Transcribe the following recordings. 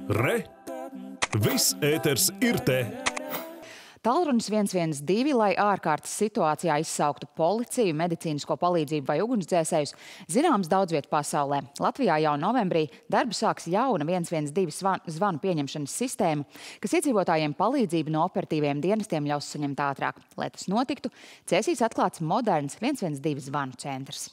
Re! Viss ēters ir te! Tālrunis 112, lai ārkārtas situācijā izsauktu policiju, medicīnisko palīdzību vai ugunsdzēsējus, zināms daudz vietu pasaulē. Latvijā jau novembrī darbu sāks jauna 112 zvanu pieņemšanas sistēma, kas iedzīvotājiem palīdzību no operatīviem dienestiem ļaus saņemt ātrāk. Lai tas notiktu, Cēsīs atklāts moderns 112 zvanu centrs.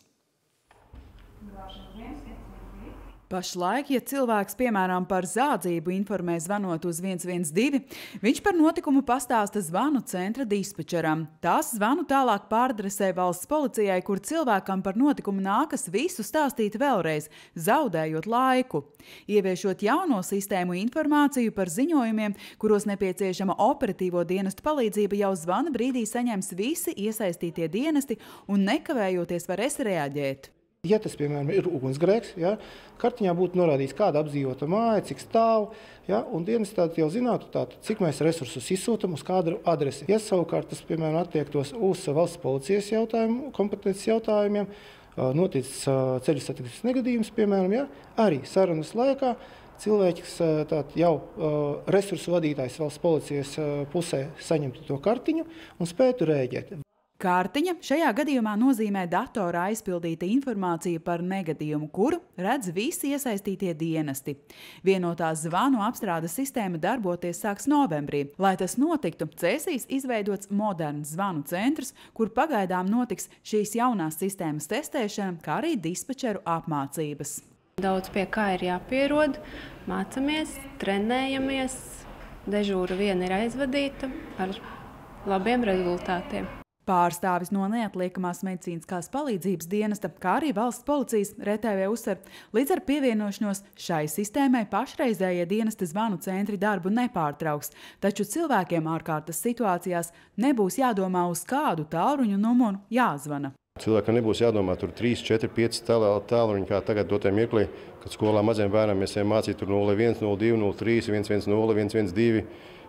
Pašlaik, ja cilvēks, piemēram, par zādzību informē zvanot uz 112, viņš par notikumu pastāsta zvanu centra dispečeram. Tās zvanu tālāk pāradresē valsts policijai, kur cilvēkam par notikumu nākas visu stāstīt vēlreiz, zaudējot laiku. Ieviešot jauno sistēmu informāciju par ziņojumiem, kuros nepieciešama operatīvo dienestu palīdzība, jau zvana brīdī saņems visi iesaistītie dienesti un nekavējoties varēs reaģēt. Ja tas, piemēram, ir ugunsgrēks, ja, kartiņā būtu norādīts, kāda apdzīvota māja, cik stāv, ja, un dienestādi jau zinātu, cik mēs resursus izsūtam uz kādu adresi. Ja savukārt tas, piemēram, attiektos uz valsts policijas jautājumu, kompetences jautājumiem, noticis ceļu satiksmes negadījums, piemēram, ja, arī sarunas laikā cilvēks jau resursu vadītājs valsts policijas pusē saņemtu to kartiņu un spētu rēģēt. Kartiņa šajā gadījumā nozīmē datorā aizpildīta informācija par negadījumu, kuru redz visi iesaistītie dienesti. Vienotā zvanu apstrādes sistēma darboties sāks novembrī. Lai tas notiktu, Cēsīs izveidots moderns zvanu centrs, kur pagaidām notiks šīs jaunās sistēmas testēšana, kā arī dispečeru apmācības. Daudz pie kā ir jāpierod, mācamies, trenējamies, dežūra viena ir aizvadīta ar labiem rezultātiem. Pārstāvis no neatliekamās medicīniskās palīdzības dienesta, kā arī valsts policijas RTV uzsver, līdz ar pievienošanos šai sistēmai pašreizējie dienesta zvanu centri darbu nepārtrauks, taču cilvēkiem ārkārtas situācijās nebūs jādomā, uz kādu tālruņa numuru jāzvana. Cilvēkam nebūs jādomā tur 3, 4, 5 tālruņi, kā tagad dotajā mirklī, kad skolā maziem bērniem mēs ejam mācīt tur 01, 02, 03, 110, 112,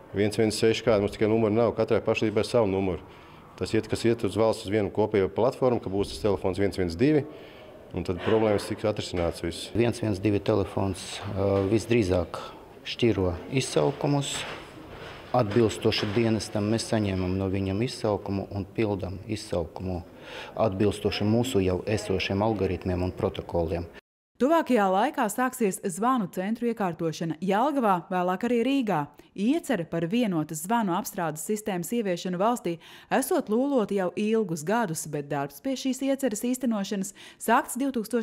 116, kāda mums tikai numuri nav, katrai pašvaldībai ir savu numuru. Tas kas iet uz valsts uz vienu kopējo platformu, ka būs tas telefons 112, un tad problēmas tiks atrisināts viss. 112 telefons visdrīzāk šķiro izsaukumus. Atbilstoši dienestam mēs saņemam no viņam izsaukumu un pildam izsaukumu atbilstoši mūsu jau esošiem algoritmiem un protokoliem. Tuvākajā laikā sāksies zvanu centru iekārtošana Jelgavā, vēlāk arī Rīgā. Iecere par vienotas zvanu apstrādes sistēmas ieviešanu valstī esot lūlota jau ilgus gadus, bet darbs pie šīs ieceres īstenošanas sākts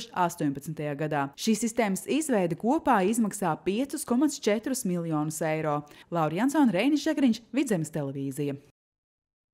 2018. gadā. Šīs sistēmas izveide kopā izmaksā 5,4 miljonus eiro. Laura Jansone, Reinis Žagriņš, Vidzemes televīzija.